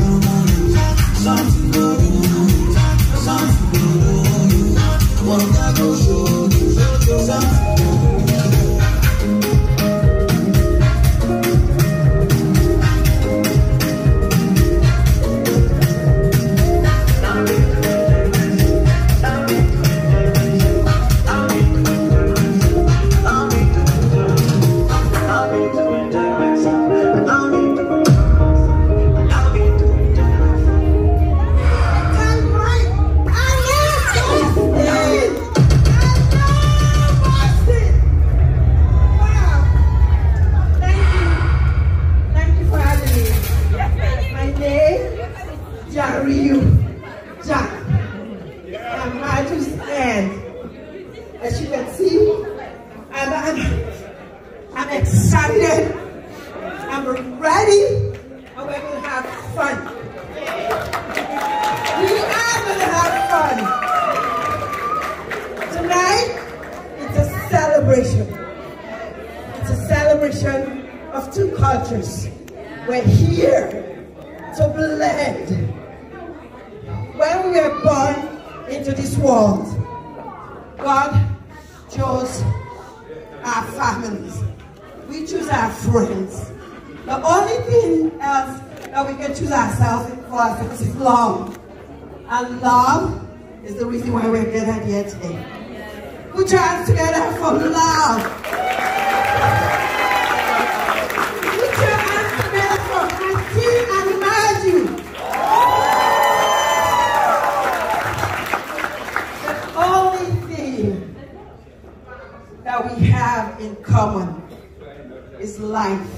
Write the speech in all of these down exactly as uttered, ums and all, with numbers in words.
And love is the reason why we're gathered here today. Put your hands together for love. Put your hands together for Auntie and Maju. The only thing that we have in common is life.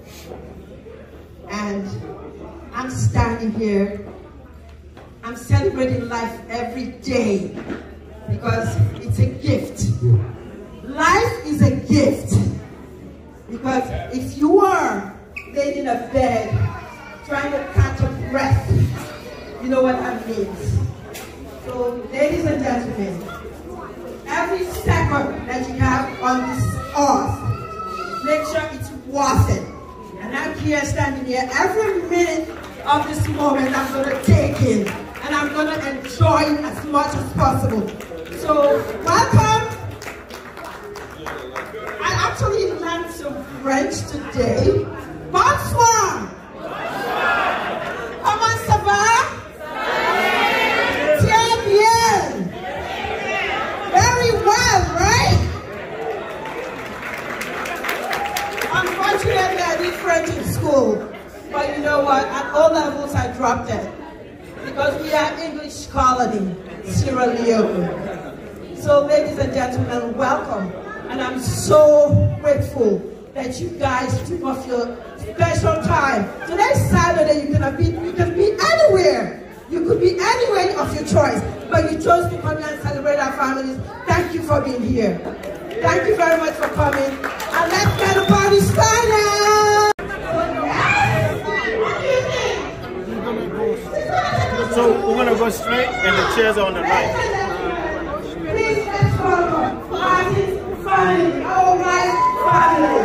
And I'm standing here. I'm celebrating life every day because it's a gift. Life is a gift because if you are laying in a bed trying to catch a breath, you know what that means. So, ladies and gentlemen, every second that you have on this earth, make sure it's worth it. And I'm here standing here every minute of this moment I'm going to take in. And I'm going to enjoy it as much as possible. So, welcome. I actually learned some French today. Bonsoir. Comment ça va? Très bien. Very well, right? Unfortunately, I did French in school. But you know what? At all levels, I dropped it. Because we are English colony, Sierra Leone. So ladies and gentlemen, welcome. And I'm so grateful that you guys took off your special time. Today's Saturday, you can be, you can be anywhere. You could be anywhere of your choice. But you chose to come here and celebrate our families. Thank you for being here. Thank you very much for coming. And let's get the party started. So we're going to go straight and the chairs are on the right. Please let's welcome Martin's family, all right, family.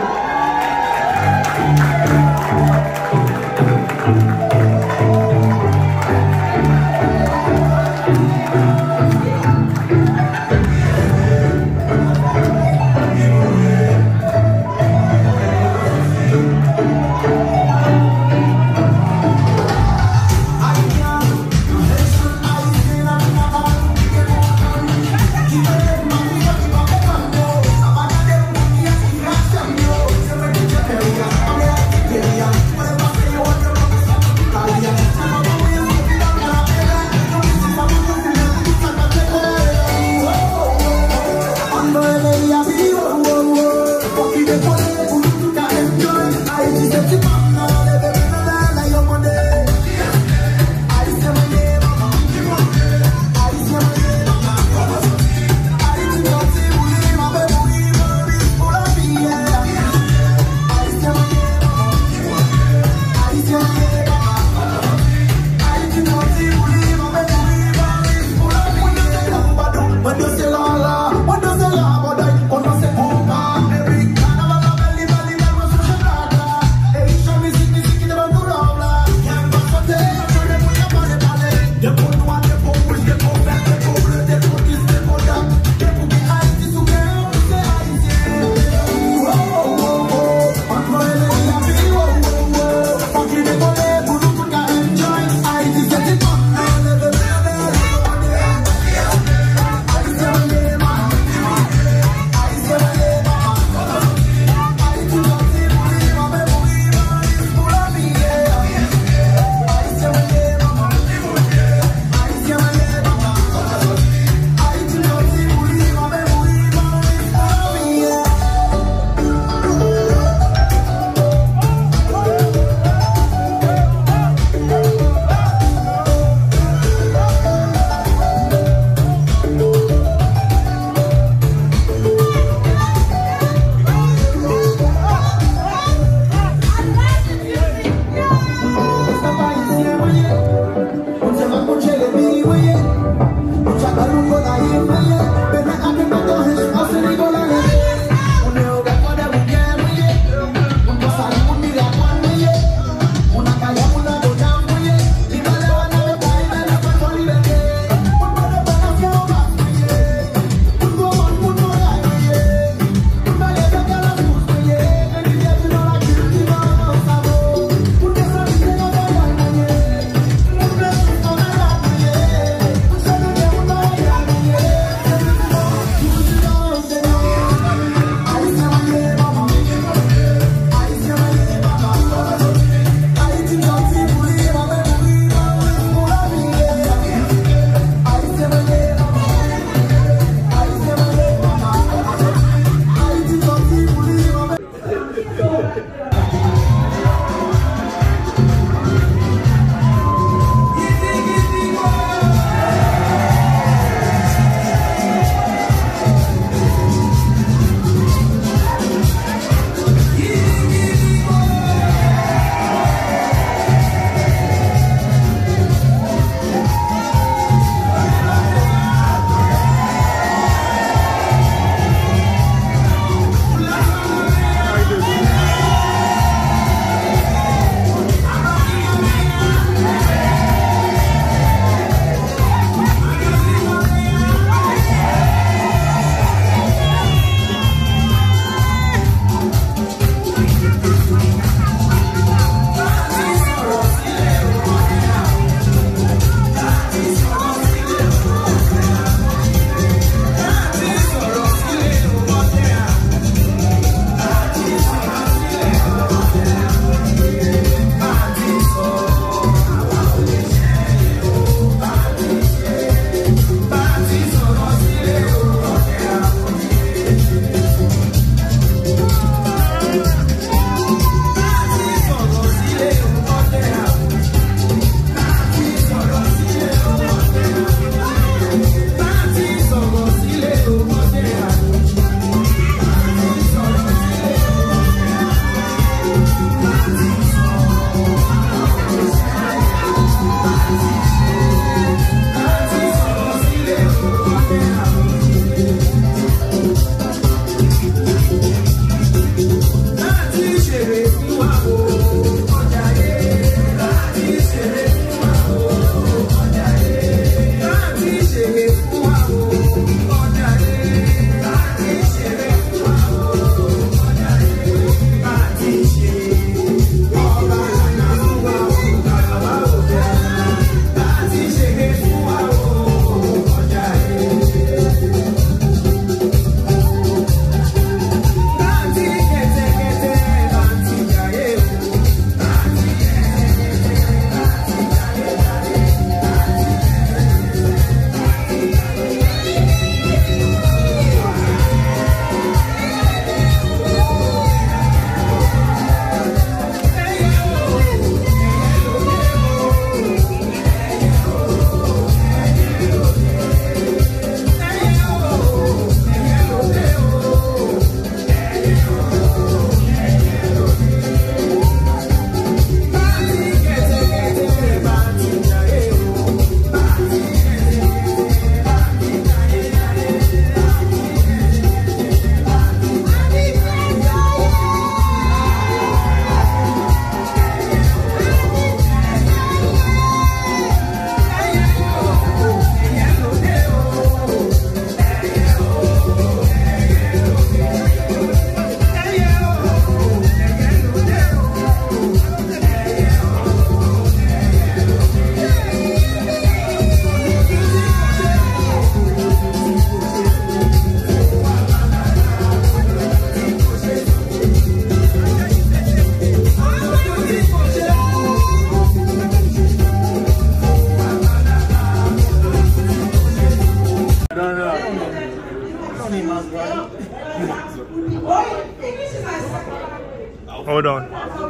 Hold on.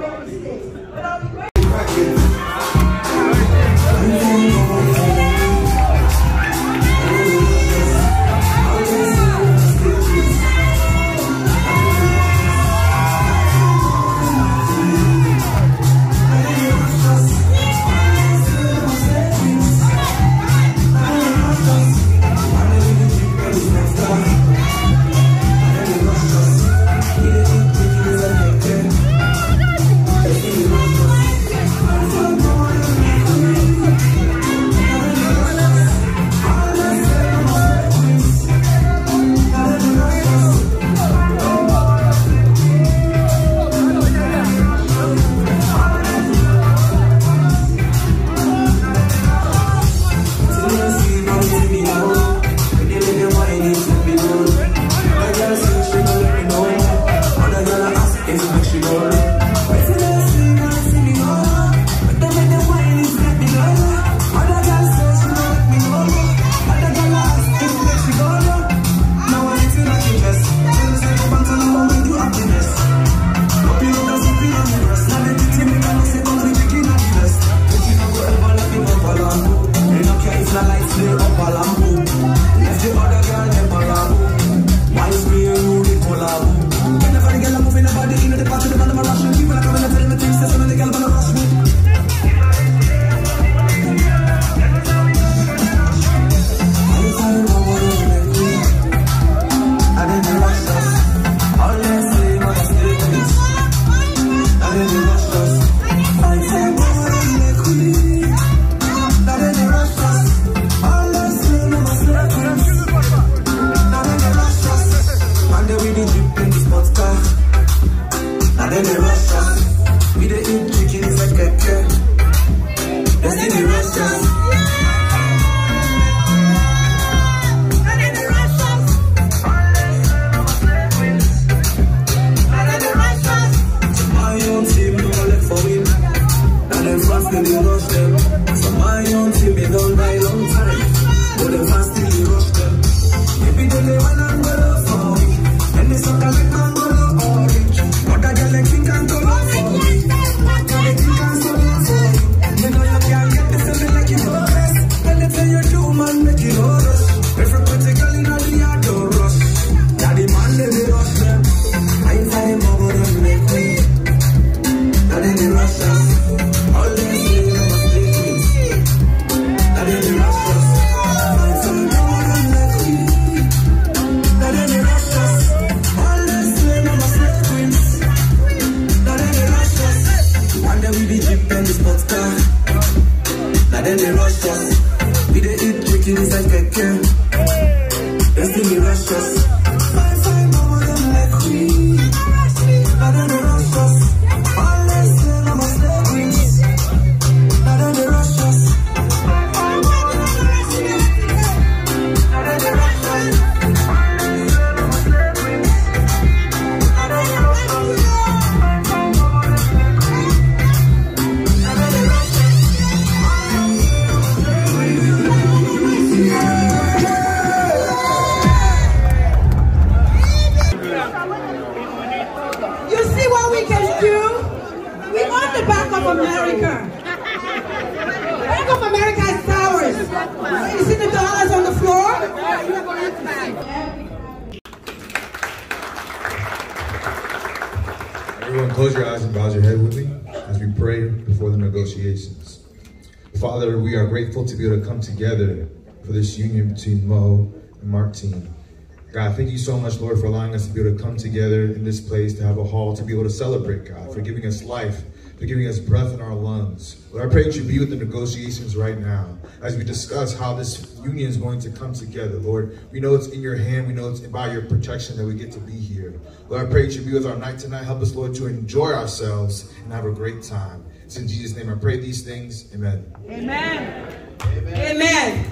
Everyone close your eyes and bow your head with me as we pray before the negotiations. Father, we are grateful to be able to come together for this union between Mo and Martine. God, thank you so much, Lord, for allowing us to be able to come together in this place, to have a hall, to be able to celebrate, God, for giving us life, for giving us breath in our lungs. Lord, I pray that you be with the negotiations right now as we discuss how this union is going to come together. Lord, we know it's in your hand. We know it's by your protection that we get to be here. Lord, I pray that you be with our night tonight. Help us, Lord, to enjoy ourselves and have a great time. It's in Jesus' name I pray these things. Amen. Amen. Amen. Amen.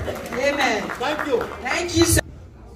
Amen. Thank you. Thank you, sir.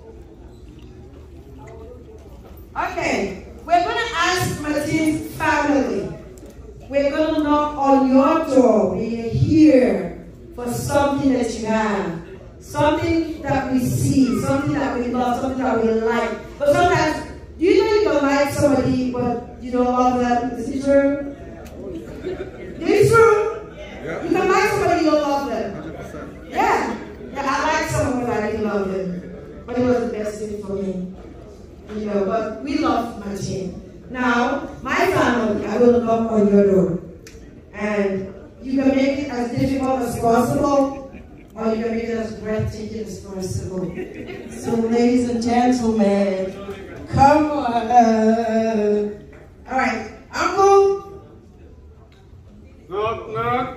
Okay, we're going to ask Martine's family. We're going to knock on your door. We are here for something that you have. something that we see, something that we love, something that we like. But sometimes, do you know you can like somebody, but you don't love them? Is it true? It's true. Yeah. You can like somebody, you don't love them. Yeah. Yeah, I like someone, but I didn't love them. But it was the best thing for me. You know, but we love my team. Now, my family, I will knock on your door. And you can make it as difficult as possible, or you can make it as breathtaking as possible. So, ladies and gentlemen, come on. All right, Uncle. Knock, knock.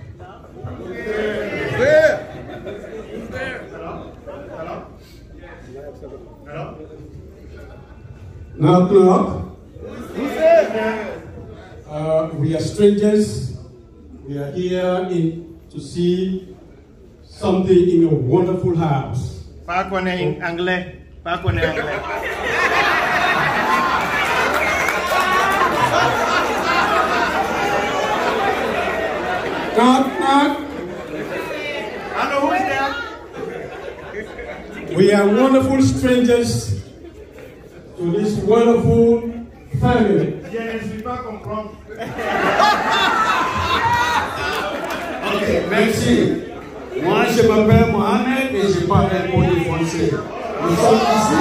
Who's there? Who's there? Hello? Hello? Hello? Knock, knock. Who's there? Uh, we are strangers. We are here in, to see something in your wonderful house. Pas connaît anglais. Pas connaît anglais. Knock, knock. I know who's there. We are wonderful strangers to this wonderful family. Je ne suis pas comprendre. Ok, merci. Moi, je m'appelle Mohamed et je parle un peu de français. Nous sommes ici.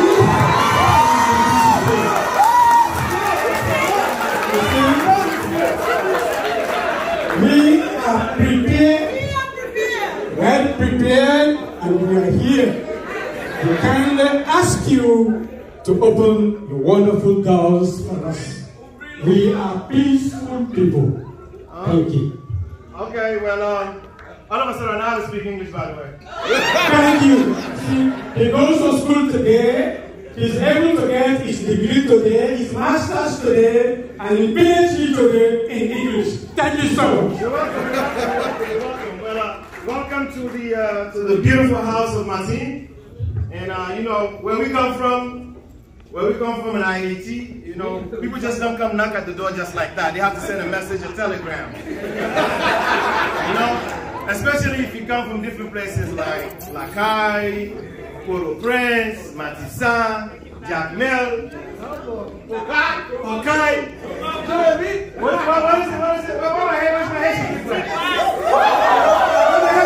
We are prepared. Well prepared, and we are here to kindly ask you to open the wonderful doors for us. We are peaceful people. Thank you. Okay, well, um, all of us are now to speak English, by the way. Thank you. See, he goes to school today. He's able to get his degree today, his master's today, and his PhD today in English. Thank you so much. You're welcome. You're welcome. You're welcome. Well, uh, welcome to the uh, to the beautiful house of Martin. And uh, you know where we come from. Where we come from in I A T, you know, people just don't come knock at the door just like that. They have to send a message, a telegram. You know, especially if you come from different places like Lakai, Port-au-Prince, Matissa, Jacmel, Okai. What, what, what is it? What is it? What, what, what's my Haitian people? What's my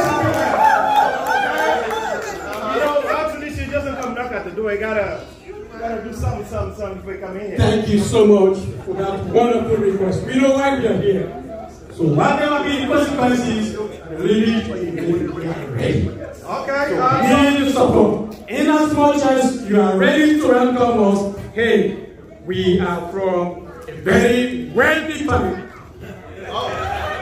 Haitian people? You know, actually, she doesn't come knock at the door. You gotta, you gotta do something, something, something before you come in here. Thank you so much for that wonderful request. We know why we are here. So whatever be the consequences, really, we are ready. Okay. So Uh, we need the support. In as much as you are ready to welcome us, hey, we are from a very wealthy family. Oh,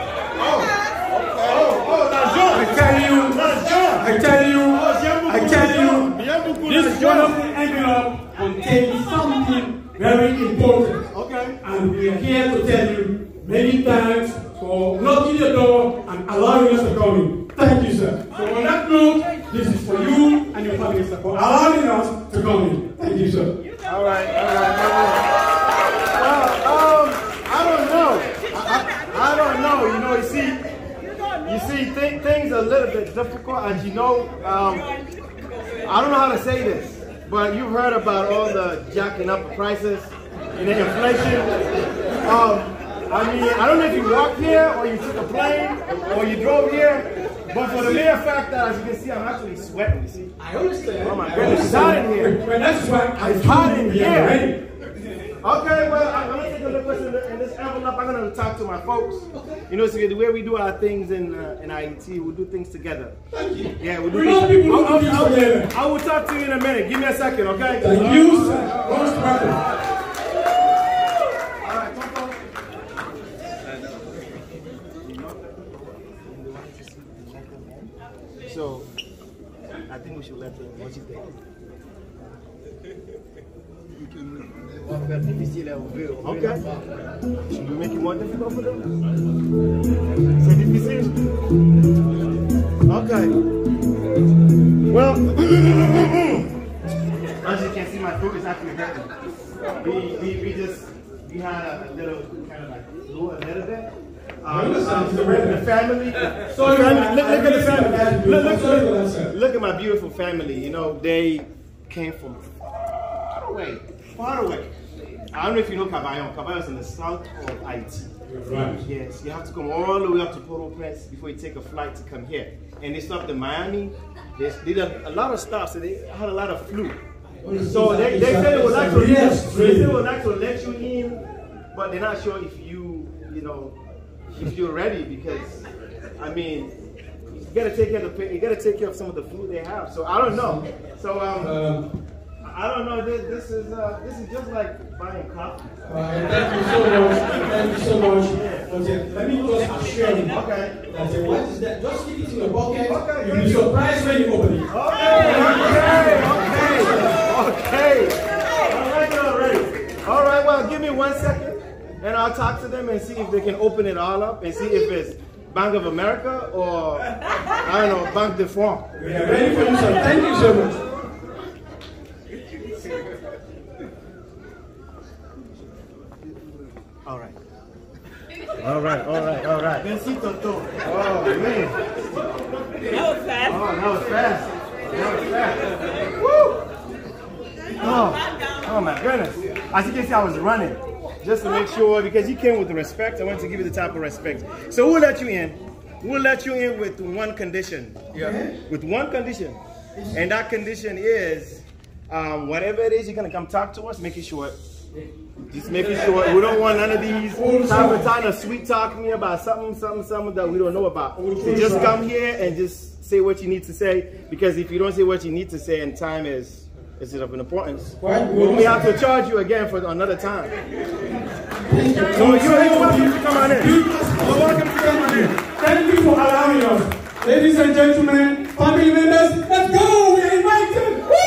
oh, that's John. I tell you, That's John. I tell you, I tell you, this wonderful envelope contains something very important. Okay. And we are here to tell you many thanks for knocking the door and allowing us to come in. Thank you, sir. So on that note, this is for you and your family, sir, for allowing us to come in. Thank you, sir. All right, all right, all right. Well, um, I don't know. I, I, I don't know. You know, you see, you see, th things are a little bit difficult, as you know. Um, I don't know how to say this, but you've heard about all the jacking up prices and the inflation. Um, I mean, I don't know if you walked here or you took a plane or you drove here, but for the mere fact that, as you can see, I'm actually sweating, you see. I understand. Oh my goodness, it's hot in here. But that's why It's hot in we here. are ready. Okay, well, I'm going to take a look what's in, the, in this envelope. I'm going to talk to my folks. You know, so the way we do our things in uh, in I E T, we do things together. Thank you. Yeah, we do We things love people who I'll- do things I'll- together. I will talk to you in a minute. Give me a second, okay? Thank you, sir. Most welcome. All right, come on. So, I think we should let them. What you think? Okay. Should we make it more difficult for them? C'est difficile? Okay. Well, as you can see, my throat is actually hurting. We, we, we just, we had a little kind of like flu a little bit. Um, um, the, the family. So the family, look, look at the family. Look, look, look, look at my beautiful family. You know, they came from far away, far away. I don't know if you know Cabayon. Cabayon is in the south of Haiti. Right. Yes, you have to come all the way up to Port-au-Prince before you take a flight to come here. And they stopped in Miami. They did a, a lot of stops, so they had a lot of flu. So they, they said they would like to Yes, they said they would like to let you in, but they're not sure if you, you know, if you're ready, because I mean, you gotta take care of the you gotta take care of some of the food they have. So I don't know. So um, Um, I don't know. This, this is uh, this is just like buying coffee. uh, thank you so much. Thank you so much. Okay, let me just assure you Okay. that uh, what is that? Just keep it in your pocket. Okay, You'll be surprised when you open it. Okay. Okay. Okay. Okay. All right, already. All right. Well, give me one second, and I'll talk to them and see if they can open it all up and see if it's Bank of America or I don't know, Banque de France. We are ready for you, sir. Thank you so much. All right. All right, all right, all right. Oh, man. That was fast. Oh, that was fast. That was fast. Woo! Oh, oh my goodness. As you can see, I was running just to make sure, because you came with respect. I want to give you the type of respect. So we'll let you in. We'll let you in with one condition. Yeah. With one condition. And that condition is, um, whatever it is, you're going to come talk to us, make it short. Just making sure we don't want none of these type of time to sweet talk me about something, something, something that we don't know about. So just come here and just say what you need to say, because if you don't say what you need to say, and time is is of an importance, we may have to charge you again for another time. So you're welcome to come on in. You're welcome to come on in. Thank you for allowing us. Ladies and gentlemen, family members, let's go! We are invited! Woo!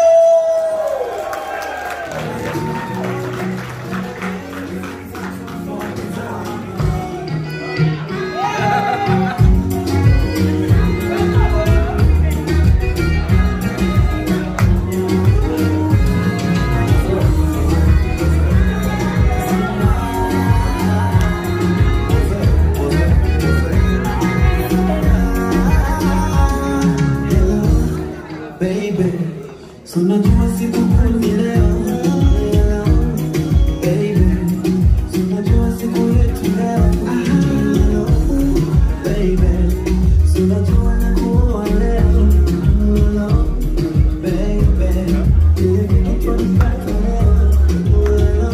So najua siku ni leo, baby. So najua siku yetu leo, baby. So najua nakuwa leo, baby. Kitu nipata leo,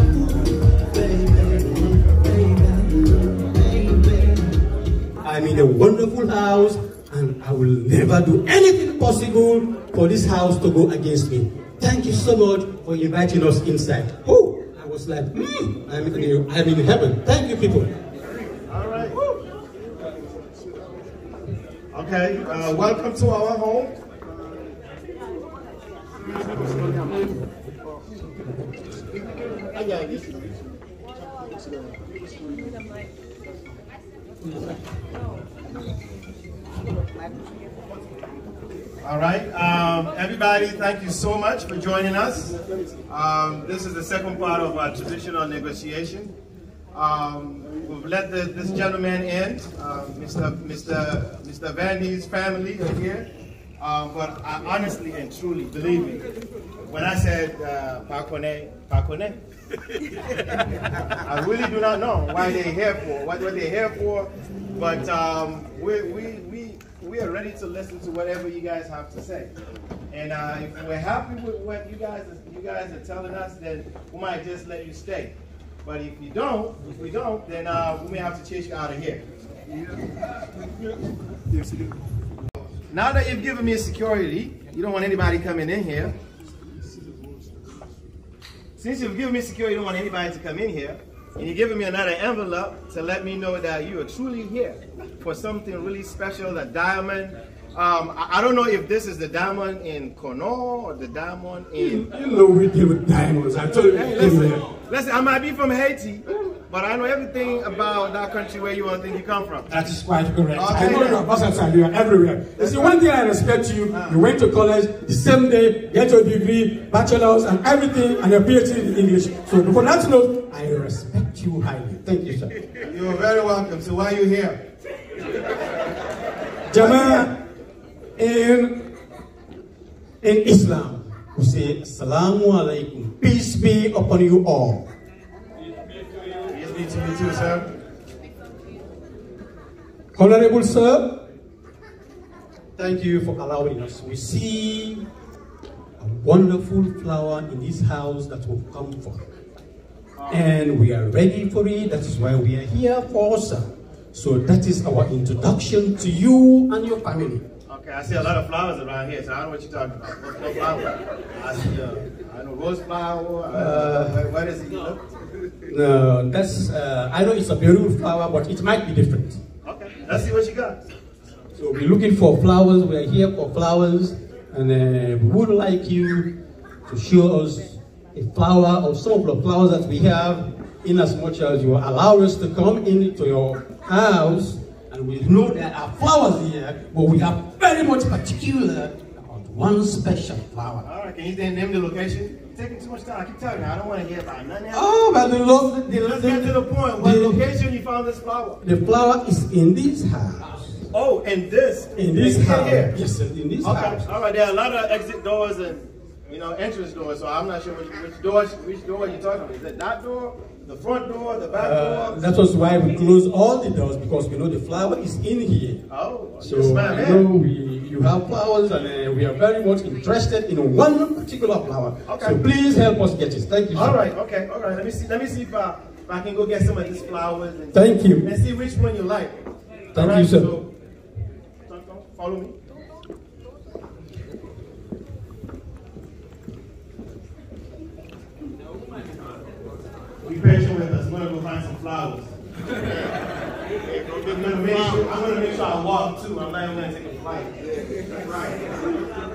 baby, baby. I'm in a wonderful house, and I will never do anything possible for this house to go against me. Thank you so much for inviting us inside. Oh, I was like, mm, I'm, in, I'm in heaven. Thank you, people. All right. Okay, uh, welcome to our home. All right, um, everybody, thank you so much for joining us. Um, this is the second part of our traditional negotiation. Um, we've let the, this gentleman in, uh, Mister Mister Mister Vandy's family are here. Um, but I honestly and truly, believe me, when I said uh, Pakone, Pakone, I really do not know why they're here for, what, what they're here for, but um, we, we, we, we are ready to listen to whatever you guys have to say. And uh, if we're happy with what you guys, you guys are telling us, then we might just let you stay. But if you don't, if we don't, then uh, we may have to chase you out of here. Yes, you do. Now that you've given me security, you don't want anybody coming in here. Since you've given me security, you don't want anybody to come in here, and you're giving me another envelope to let me know that you are truly here for something really special, a diamond. Um, I, I don't know if this is the diamond in Conon or the diamond in... You know we deal with diamonds. I told you. Hey, listen, listen, I might be from Haiti, but I know everything about that country where you want to think you come from. That is quite correct. Okay. I know you're versatile. You are everywhere. You see, one thing I respect you, uh, you went to college the same day, get your degree, bachelor's and everything, and a PhD in English. So for that note, I respect you highly. Thank you, sir. You are very welcome. So why are you here? Jama, in, in Islam, we say, Assalamu alaikum. Peace be upon you all. Peace be to you too, sir. Honorable sir, thank you for allowing us. We see a wonderful flower in this house that will come forth. And we are ready for it. That is why we are here for, sir. So that is our introduction to you and your family. Okay, I see a lot of flowers around here, so I don't know what you're talking about. What, what flower? I see, uh, I know rose flower. Uh, what, what is it? No, that's, uh, I know it's a beautiful flower, but it might be different. Okay, let's see what you got. So we're looking for flowers. We are here for flowers. And uh, we would like you to show us a flower or some of the flowers that we have, in as much as you allow us to come into your house. And we know there are flowers here, but we are very much particular about one special flower. All right, can you then name the location? You're taking too much time. I keep telling you, I don't want to hear about nothing else. Oh, but the love, the, Let's the, get to the point. What the, location you found this flower? The flower is in this house. Oh, in this? In this in house. Here. Yes, sir, in this okay. house. All right, there are a lot of exit doors and, you know, entrance doors, so I'm not sure which, which door which door you're talking about. Is it that door, the front door, the back Uh, door? that was why we close all the doors, because we know the flower is in here. Oh, So yes, I man. know we, you have flowers, and uh, we are very much interested in one particular flower. Okay. So please help us get it. Thank you. All sir. right, okay, all right. Let me see. Let me see if I, if I can go get some of these flowers. And Thank you. And see which one you like. Thank all right, you, sir. So, follow me. Be patient with us. We're gonna go find some flowers. I'm gonna make sure. I'm gonna make sure I walk too. I'm not even gonna take a flight. Right.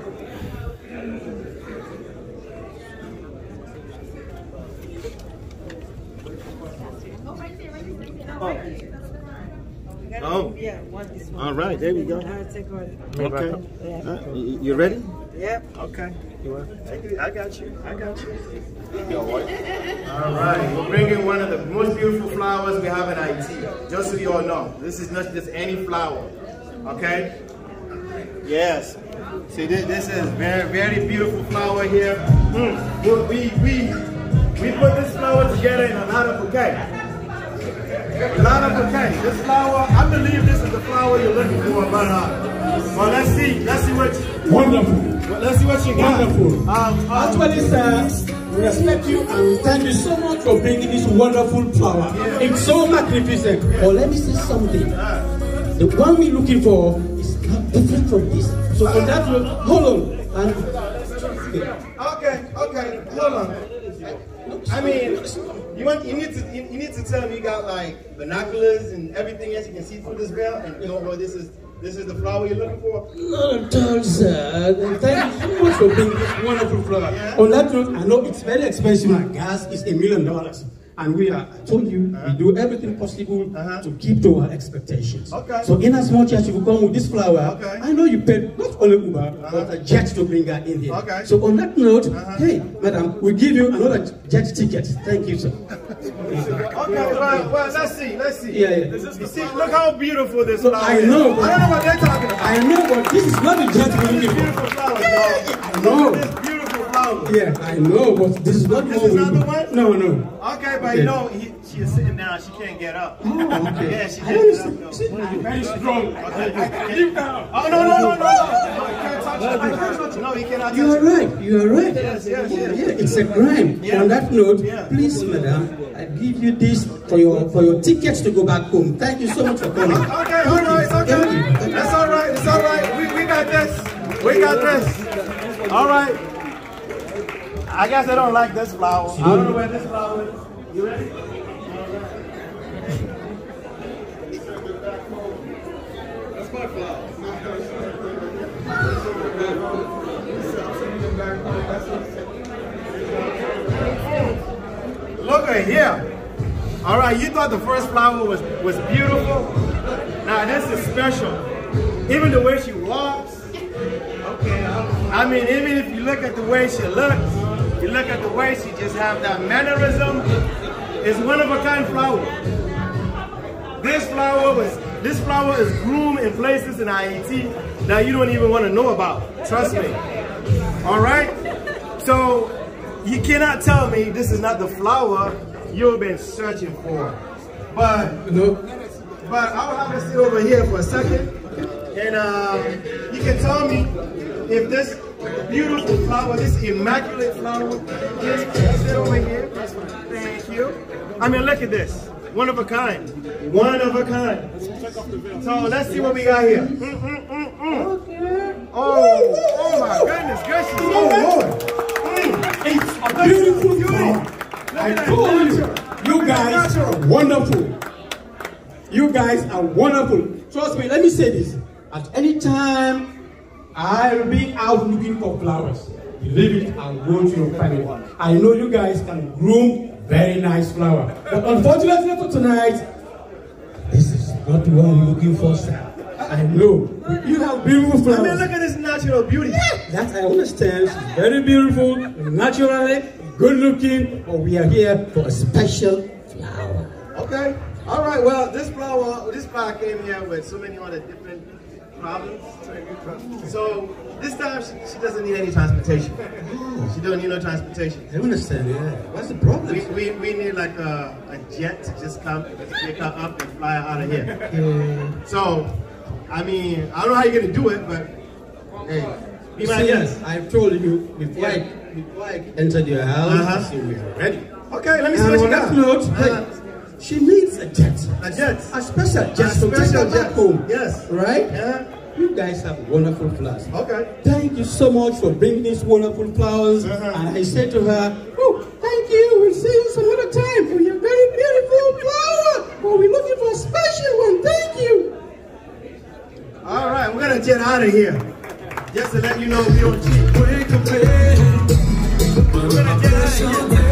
Oh. Yeah, one is one. All right, there we go. I'll take one. Okay. Yeah. Uh, you you ready? Yep. Okay. You want? Take it. I got you. I got you. All right. We're bringing one of the most beautiful flowers we have in Haiti. Just so you all know, this is not just any flower. Okay. Yes. See, this, this is very, very beautiful flower here. Mm. We, we, we put this flower together in a lot of bouquet. A lot of bouquet. This flower, I believe this is the flower you're looking for, but uh, well, let's see. Let's see what. You, Wonderful. well, let's see what you got. Wonderful. Um, um, Actually, sir, we respect you and thank you so much for bringing this wonderful flower. Yeah. It's so magnificent. Yeah. But let me say something. uh, The one we're looking for is not different from this. So on that note, hold on. And, Okay, okay, hold on. I mean, you want you need to you, you need to tell me you got like binoculars and everything else you can see through this veil, and you know what this is. This is the flower you're looking for. not at all, sir. Thank you so much for bringing this wonderful flower. Yeah. On that note, I know it's very expensive. And gas is a million dollars. And we are, I told you, Uh-huh. we do everything possible Uh-huh. to keep to our expectations. Okay. So in as much as you come with this flower, Okay. I know you paid not only Uber, Uh-huh. but a jet to bring her in here. Okay. So on that note, Uh-huh. hey, madam, we give you another jet ticket. Thank you, sir. Okay, well, well, let's see, let's see. Yeah, yeah. You see, look how beautiful this Look, flower I is. know, I but- don't know what they're talking about. I know, but this is not the jet we're This looking beautiful for. flower, Yeah, dog. I know. This beautiful flower. Yeah, I know, but this is not This what is we not do. the one? No, no. Okay, but Okay. you know, he, she is sitting down. She can't get up. Oh, okay. Yeah, she I just don't get up. see- though. see, Very strong. Okay. Keep down. Oh no no no no! No, he can't touch it. I can't touch it. No, he cannot touch You are it. right, you are right. Yes, yes, yes. Yeah, it's a crime. Yeah. On that note, Yeah. please, madam, I give you this for your for your tickets to go back home. Thank you so much for coming. Okay, all right, it's okay. Thank you. That's all right. It's all right. We we got this. We got this. All right. I guess I don't like this flower. I don't know where this flower is. You ready? That's my flower. Look at here. All right, you thought the first flower was, was beautiful. Now this is special. Even the way she walks. Okay. I mean, even if you look at the way she looks, you look at the way she just have that mannerism. It's one of a kind flower. This flower was, this flower is groomed in places in Haiti that you don't even want to know about. Trust me. All right? So you cannot tell me this is not the flower you've been searching for. But, No. but I will have to sit over here for a second, and um, you can tell me if this beautiful flower, this immaculate flower, is sit over here. Thank you. I mean, look at this. One of a kind. One of a kind. So let's see what we got here. Mm, mm, mm, mm. Oh, oh my goodness gracious. Oh Lord. Mm. It's a beautiful flower. I told you, you guys are wonderful. You guys are wonderful. Trust me, let me say this. At any time, I'll be out looking for flowers. Believe it, I'll go to your family. I know you guys can groom very nice flower. But unfortunately for tonight, this is not what I'm looking for, sir. I know. You have beautiful flowers. I mean, look at this natural beauty. That I understand. She's very beautiful, naturally, good looking, but we are here for a special flower. Okay. All right. Well, this flower, this flower came here with so many other different problems. So this time she, she doesn't need any transportation. She don't need no transportation. I understand, yeah. What's the problem? We, we, we need like a, a jet to just come, pick her up and fly her out of here. Yeah. So, I mean, I don't know how you're gonna do it, but hey, be my See, guest. I told you before, Yeah. I, before I entered your house, Uh-huh. so we are ready. Okay, let me see And what you on that got. note, Uh, hey, she needs a jet. a jet. A special jet A to take special her back jet. home. Yes. Right? Yeah. You guys have wonderful flowers. Okay. Thank you so much for bringing these wonderful flowers. Uh-huh. And I said to her, oh, thank you. We'll see you some other time for your very beautiful flower. But we're looking for a special one. Thank you. All right, we're gonna jet out of here. Just to let you know we don't cheat. We're gonna jet out of here.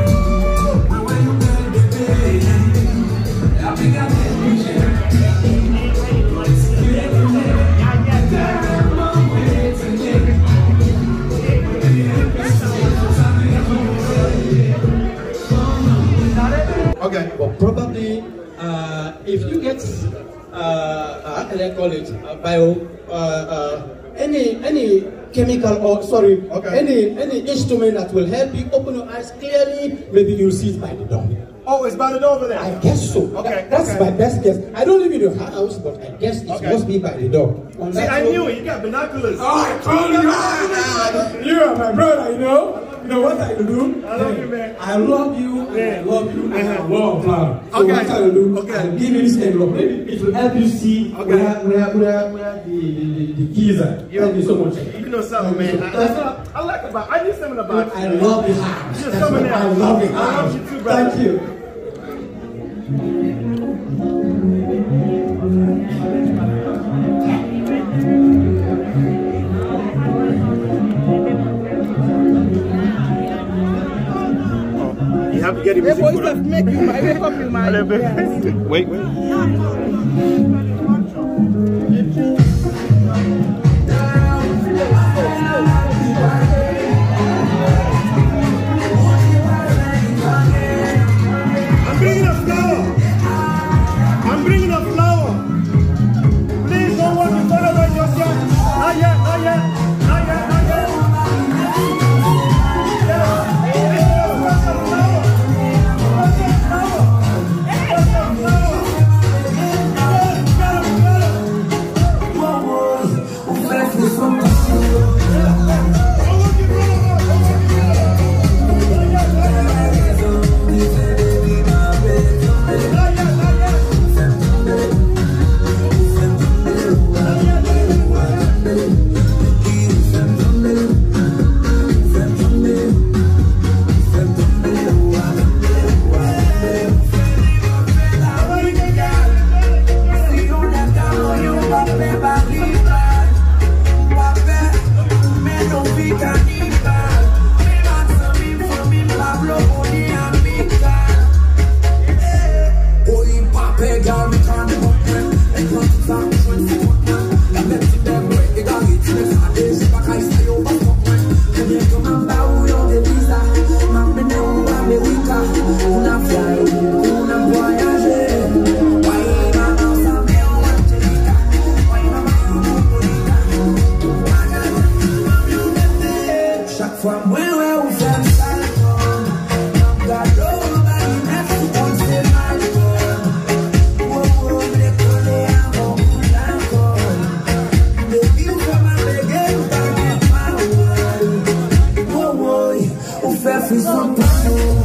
Okay. But probably, uh, if you get, uh, how can I call it, uh, bio, uh, uh, any any chemical or sorry, Okay. any any instrument that will help you open your eyes clearly, maybe you'll see it by the door. Oh, it's by the door over there. I guess so. Okay, That- that's okay. my best guess. I don't live in the house, but I guess it Okay. must be by the door. On See, that I note- knew it. You got binoculars. Oh, I told you. You are my brother, you know. You know what I will do? I love you, man. I love you, and I love you, and I love flower. So Okay. what I will do? Okay. I'll give you this envelope. Maybe it will help you see Okay. where, where, where, where the, the, the, the keys are. You- Thank you so much. You know something, man. I, that's what I, I like about. I need something about you. I love the house. You're That's someone what I else. love the I love house. you too, brother. Thank you. You have to get him. The voice of make you my wake up you my Wait, wait. I'm bringing a flower. I'm bringing a flower. Please don't walk in front of us just yet. Not yet, not yet, not yet, not yet. Yes. This is a special flower. Special flower. Special flower. Yes, got him, got him. Don't walk in front of us. Don't walk in front of us. Not yet, not yet. Not yet, not yet. Me no vi from where we from Salon. Got nobody left to say my God. Whoa, whoa, they call it I'm on Blanco. The view from my begin back in my world. Whoa, whoa, who fell for some time.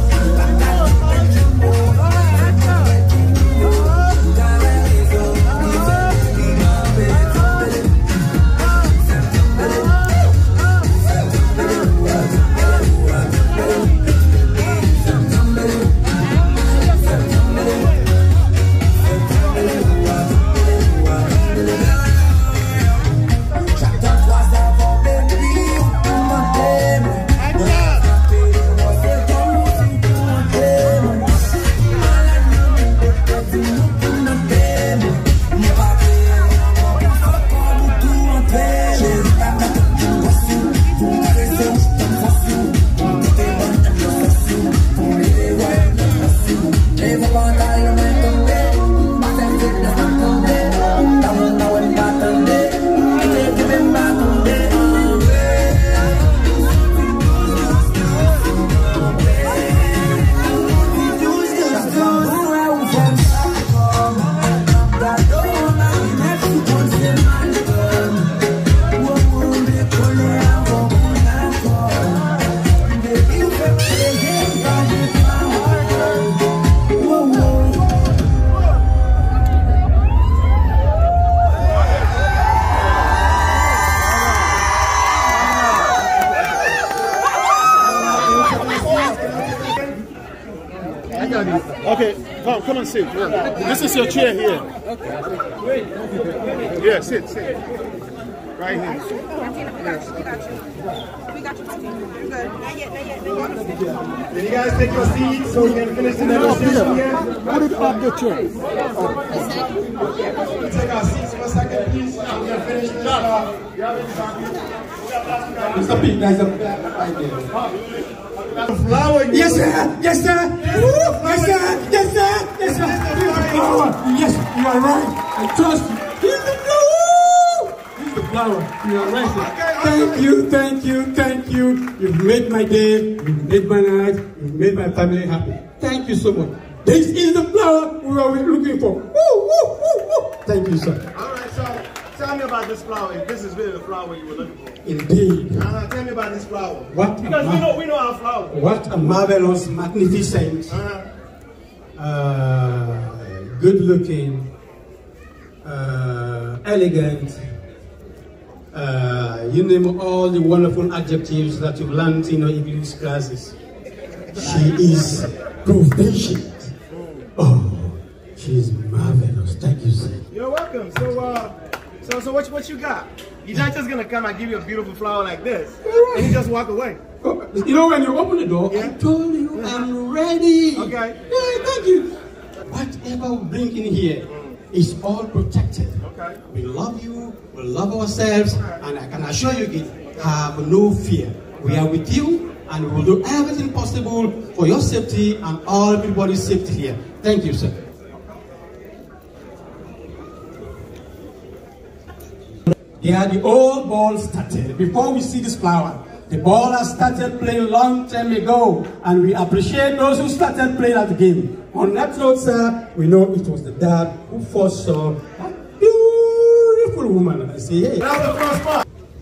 Okay, come, come and sit. Yeah. This is your chair here. Yeah, sit, sit. Right here. Yes. We got you. We got you, Martina. You're good. Not yet, not yet, not yet. Can you guys take your seats so we can finish the negotiation here? Put it up the chair. Take our seats for a second, please. We're going to finish this off. Mister P, there's a right there. Flower. Yes, sir. Yes, sir. Yes, sir. Yes, sir. Yes, sir. Flower. Yes, you are right. I trust you. Here's the flower. Here's the flower. You are right. Sir. Thank you. Thank you. Thank you. You've made my day. You've made my night. You've made my family happy. Thank you so much. This is the flower we were looking for. Woo, woo, woo, woo. Thank you, sir. All right, so tell me about this flower. If this is really the flower you were looking for. Indeed. Uh, tell me about this flower. What because we know we know our flower. What a marvelous, magnificent, Uh-huh. uh, good-looking, uh, elegant. Uh, you name all the wonderful adjectives that you've learned in your English classes. She is proficient. Oh, she is marvelous. Thank you, sir. You're welcome. So, uh, so, so what, what you got? You're not just gonna come and give you a beautiful flower like this, and you just walk away. Oh, you know, when you open the door, Yeah. I told you I'm ready. Okay. Yeah, thank you. Whatever we bring in here is all protected. Okay. We love you, we love ourselves, and I can assure you, kid, have no fear. We are with you, and we will do everything possible for your safety and all everybody's safety here. Thank you, sir. They are the old ball started. Before we see this flower, the ball has started playing long time ago, and we appreciate those who started playing at the game. On that note, sir, we know it was the dad who first saw a beautiful woman. And I say, hey. That was the first part.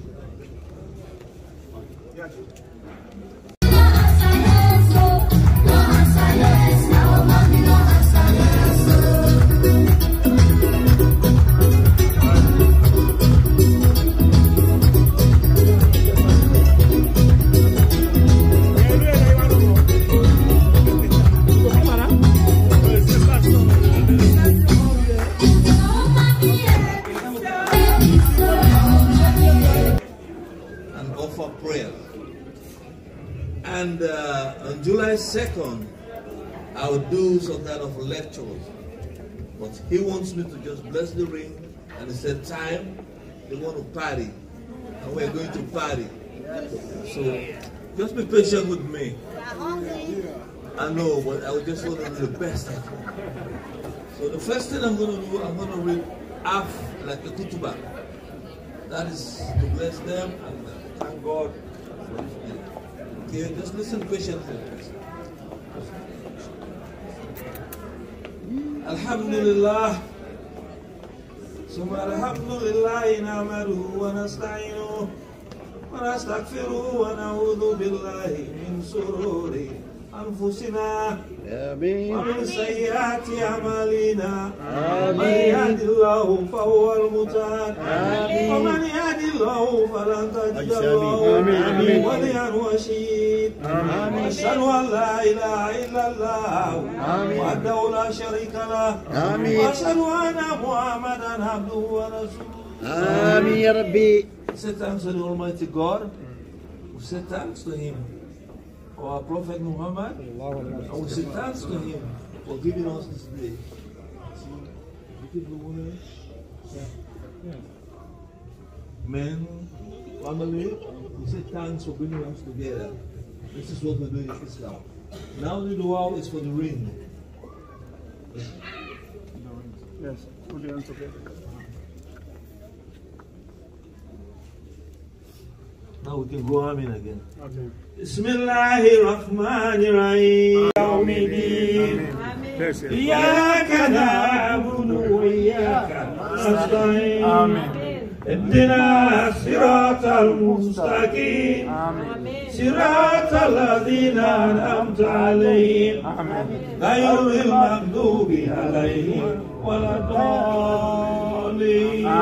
And uh, on July second, I will do some kind of lecture. But he wants me to just bless the ring, and he said, time, they want to party, and we're going to party. So just be patient with me. I know, but I just want to do the best I can. So the first thing I'm going to do, I'm going to read half like a kutubah. That is to bless them and thank God for this day. Okay, just listen patiently. Alhamdulillah. ثم الحمد لله نعمده ونستعينه ونستغفره ونعوذ بالله من شرور أنفسنا ومن سيئات أعمالنا من يهد الله فهو المهتد ومن يهد الله فلن تجد له وليا مرشدا وأشهد أن لا إله إلا الله وحده لا شريك له وأشهد أن محمدا عبده ورسوله. آمين يا ربي. Say thanks to the Almighty God. We say thanks to Him. Our Prophet Muhammad, and we say thanks to him for giving us this day. Men, family, we say thanks for bringing us together. This is what we do in Islam. Now the dua is for the ring. Yes, put your hands together. Now we can go Amin again. Okay. Bismillahirrahmanirrahim. Yawmiddin. Iyyaka na'budu wa iyyaka nasta'in. Amen. اهدنا الصراط المستقيم صراط الذين أنعمت عليهم غير المغضوب عليهم ولا الضالين.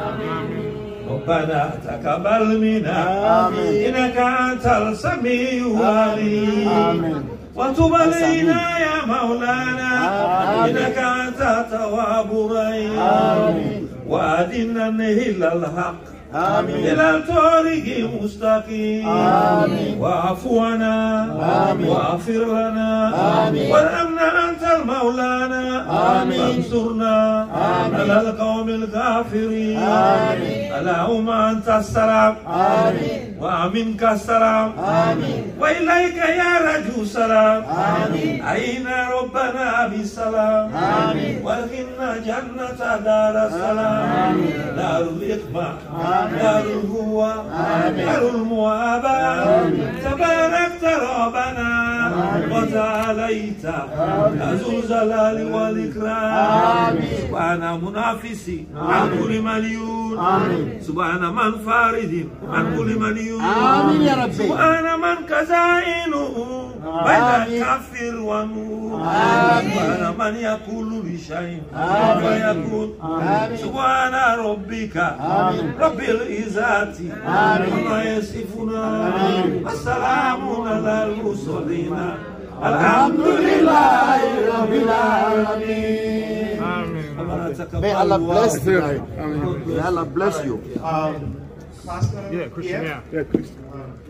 ربنا تقبل منا إنك أنت السميع العليم وتب علينا يا مولانا إنك أنت التواب الرحيم وأهدنا إلى الحق إلى الطريق المستقيم واعف عنا واغفر لنا وارحمنا أنت المولانا فانصرنا على القوم الكافرين. اللهم أنت السلام ومنك السلام وإليك يا رجو السلام. أين ربنا بالسلام وادخلنا جنة دار السلام دار الإقبال دار الهوى دار الموابى. تباركت ربنا وتعاليت يا ذو الجلال والإكرام. سبحان منافسي عن كل مليون سبحان من فارد عن كل مليون سبحان من كزائنه بين الكافر والنور سبحان من يقول لشيء فيكون. سبحان ربك رب العزة عما يصفون والسلام على المرسلين الحمد لله رب العالمين. May Allah bless you. May Allah bless you. Um, Pastor, Yeah, Christian, here? yeah. Yeah, Christian.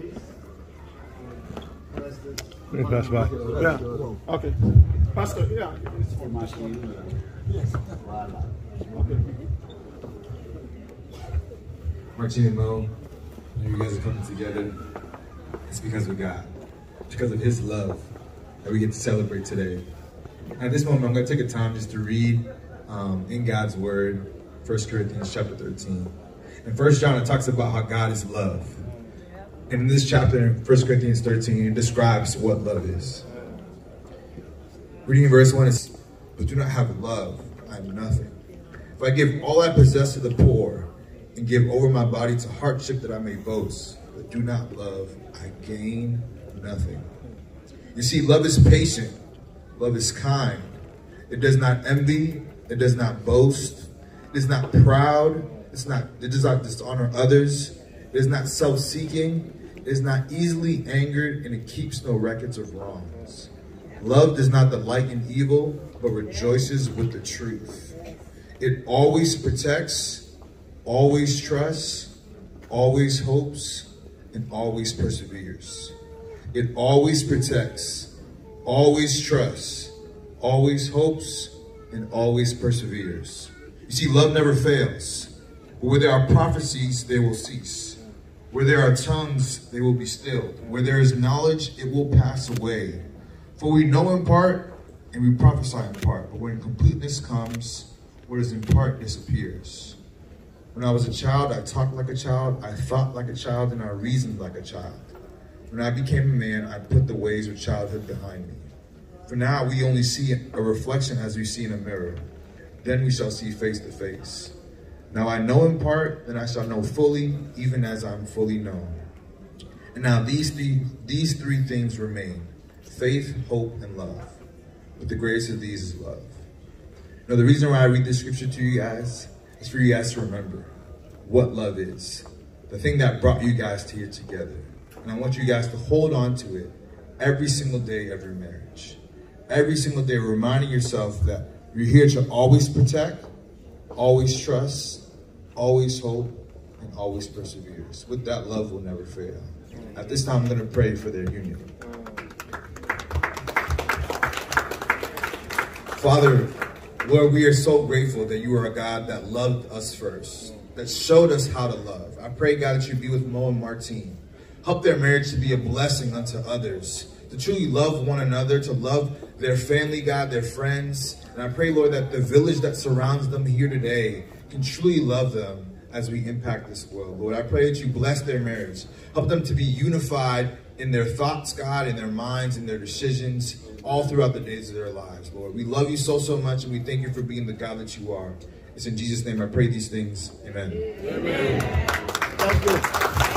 Let me pass by. Yeah. Okay. Pastor, yeah. Martine and Mo, you guys are coming together. It's because of God. It's because of His love that we get to celebrate today. At this moment, I'm going to take a time just to read um, in God's Word, First Corinthians chapter thirteen. In First John, it talks about how God is love. And in this chapter, in First Corinthians thirteen, it describes what love is. Reading in verse one is, but do not have love, I am nothing. If I give all I possess to the poor and give over my body to hardship that I may boast, but do not love, I gain nothing. You see, love is patient. Love is kind. It does not envy. It does not boast. It is not proud. It's not, it does not dishonor others. It is not self-seeking. It is not easily angered, and it keeps no records of wrongs. Love does not delight in evil, but rejoices with the truth. It always protects, always trusts, always hopes, and always perseveres. It always protects, always trusts, always hopes, and always perseveres. You see, love never fails. But where there are prophecies, they will cease. Where there are tongues, they will be stilled. Where there is knowledge, it will pass away. For we know in part, and we prophesy in part. But when completeness comes, what is in part disappears. When I was a child, I talked like a child, I thought like a child, and I reasoned like a child. When I became a man, I put the ways of childhood behind me. For now we only see a reflection as we see in a mirror. Then we shall see face to face. Now I know in part, then I shall know fully, even as I'm fully known. And now these three, these three things remain: faith, hope, and love. But the greatest of these is love. Now the reason why I read this scripture to you guys is for you guys to remember what love is. The thing that brought you guys here together. And I want you guys to hold on to it every single day of your marriage. Every single day, reminding yourself that you're here to always protect, always trust, always hope, and always persevere. With that, love will never fail. At this time, I'm going to pray for their union. Father, Lord, we are so grateful that you are a God that loved us first, that showed us how to love. I pray, God, that you be with Mo and Martine. Help their marriage to be a blessing unto others, to truly love one another, to love their family, God, their friends. And I pray, Lord, that the village that surrounds them here today can truly love them as we impact this world. Lord, I pray that you bless their marriage. Help them to be unified in their thoughts, God, in their minds, in their decisions, all throughout the days of their lives, Lord. We love you so, so much, and we thank you for being the God that you are. It's in Jesus' name I pray these things. Amen. Amen. Thank you.